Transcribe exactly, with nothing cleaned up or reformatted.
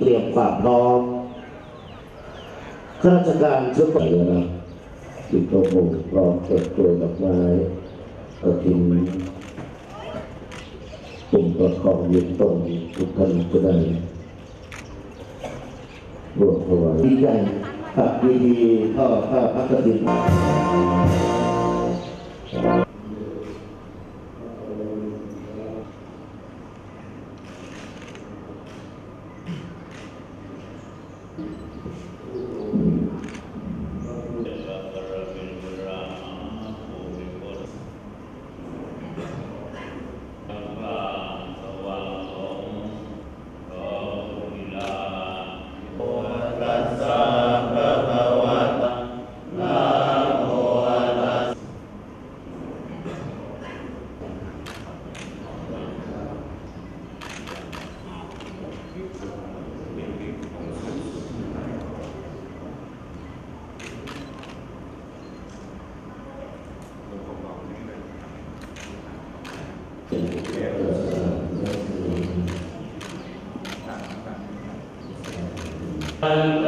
รียมความพร้อมข้าราชการชุดใหญ่นะติดโต๊ะหมู่พร้อมเปิดตัวดอกไม้กระถิ่นปุ่มประคองยืนตรงทุกท่านจะได้รวมถวายดีใจขับดีๆพ่อข้าพระกฐินอันต